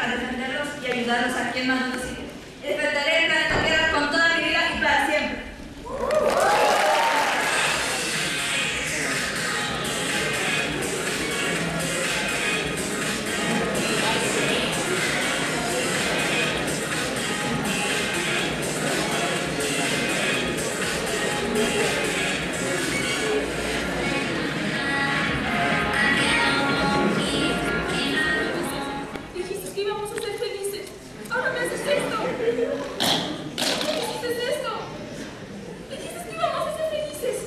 a defenderlos y ayudarlos a quien más necesite. Defenderé el planeta Tierra con toda mi vida y para siempre. Dijiste que íbamos a ser felices. Ahora me haces esto. ¿Por qué hiciste esto? Dijiste que íbamos a ser felices.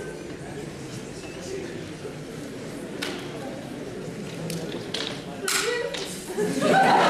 Lo quiero.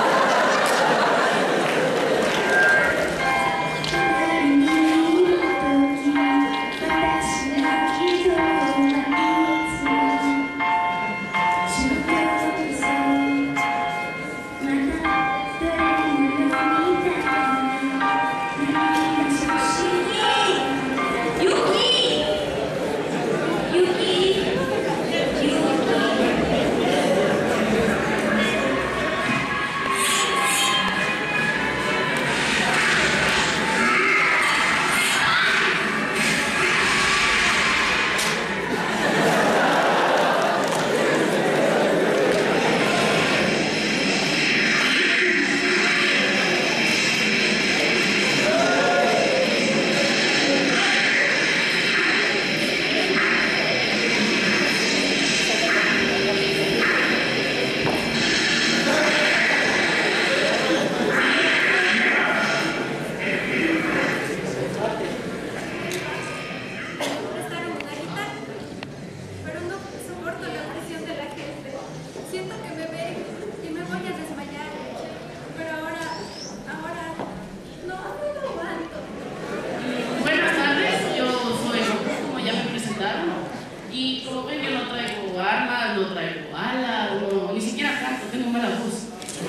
Y como ven, yo no traigo armas, no traigo balas, no, ni siquiera canto, tengo mala voz.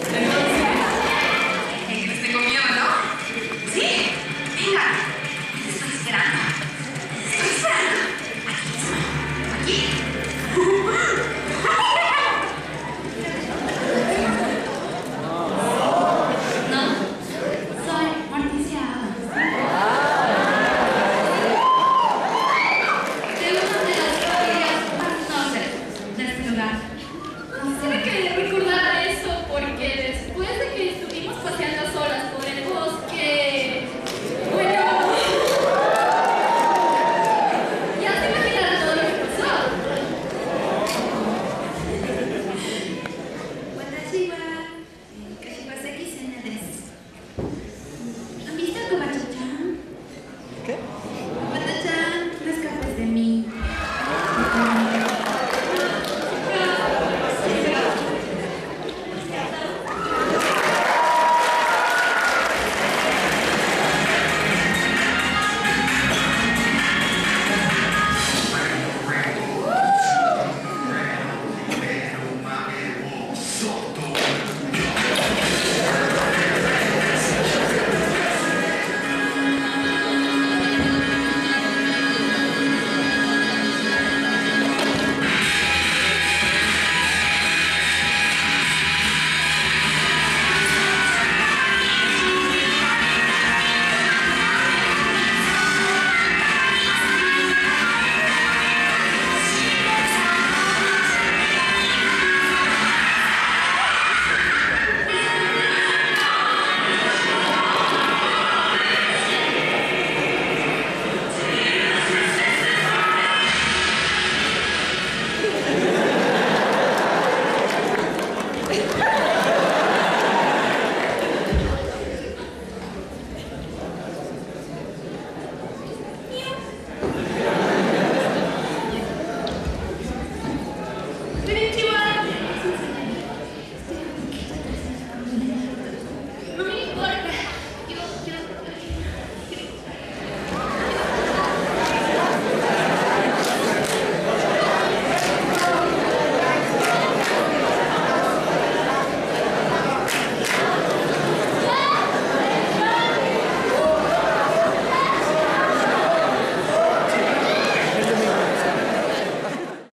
Entonces tengo miedo, ¿no? Sí, venga, te estoy esperando. Estoy esperando. Aquí. No, soy Morticia. De uno de los familias más nobles de este lugar. Quisiera que le recordara eso porque después de que estuvimos paseando a solas por el bosque, bueno, ya se imaginará todo lo que pasó. ¿Han visto a Kobachi-chan? ¿Qué? Kobachi-chan, no escapes de mí.